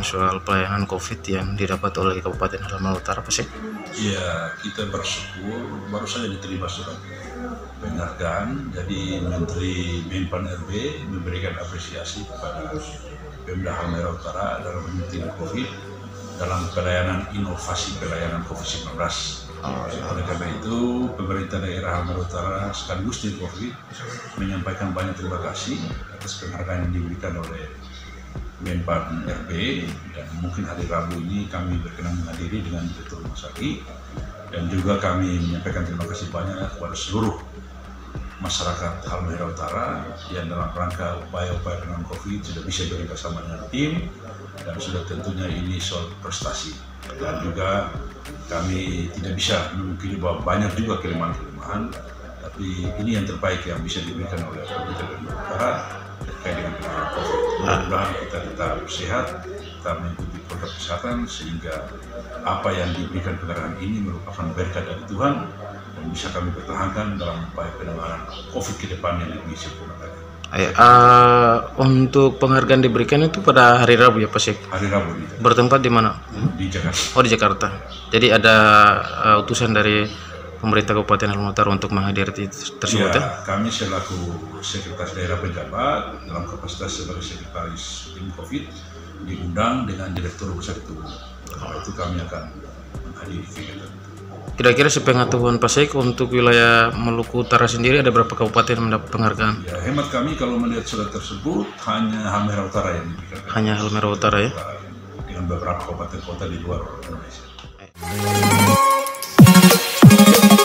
soal pelayanan COVID yang didapat oleh Kabupaten Halmahera Utara, Pak Sek? Ya, kita bersyukur baru saja diterima surat penghargaan. Jadi Menteri Menpan RB memberikan apresiasi kepada Pemda Halmahera Utara dalam menyuntik COVID dalam pelayanan inovasi pelayanan COVID-19. Oleh karena itu, pemerintah daerah Halmahera Utara sekaligus tim COVID menyampaikan banyak terima kasih atas penghargaan yang diberikan oleh Menpan RB, dan mungkin hari Rabu ini kami berkenan menghadiri dengan Direktur Rumah Sakit, dan juga kami menyampaikan terima kasih banyak kepada seluruh masyarakat Halmahera Utara yang dalam rangka upaya-upaya penanganan COVID sudah bisa bekerjasama dengan tim, dan sudah tentunya ini soal prestasi. Dan juga kami tidak bisa memungkiri bahwa banyak juga kelemahan-kelemahan, tapi ini yang terbaik yang bisa diberikan oleh pemerintah Halmahera Utara terkait dengan penanganan COVID. Mudah-mudahan kita tetap sehat, tetap mengikuti protokol kesehatan, sehingga apa yang diberikan penghargaan ini merupakan berkat dari Tuhan dan bisa kami pertahankan dalam upaya penanganan COVID ke depan yang lebih sempurna. Untuk penghargaan diberikan itu pada hari Rabu ya, Pak Sek? Hari Rabu ini. Bertempat di mana? Di Jakarta. Oh, di Jakarta. Jadi ada utusan dari pemerintah Kabupaten Halmahera Utara untuk menghadiri tersebut ya? Kami selaku Sekretaris Daerah Pejabat dalam kapasitas sebagai Sekretaris Tim COVID diundang dengan Direktur Rumah Sakit Umum. Itu kami akan menghadiri kegiatan itu. Kira-kira sepengetahuan Pak Sek, untuk wilayah Maluku Utara sendiri ada berapa kabupaten mendapat penghargaan? Ya, hemat kami kalau melihat surat tersebut hanya Halmahera Utara yang diberikan. Hanya Halmahera Utara ya? Dengan beberapa kabupaten kota di luar Indonesia.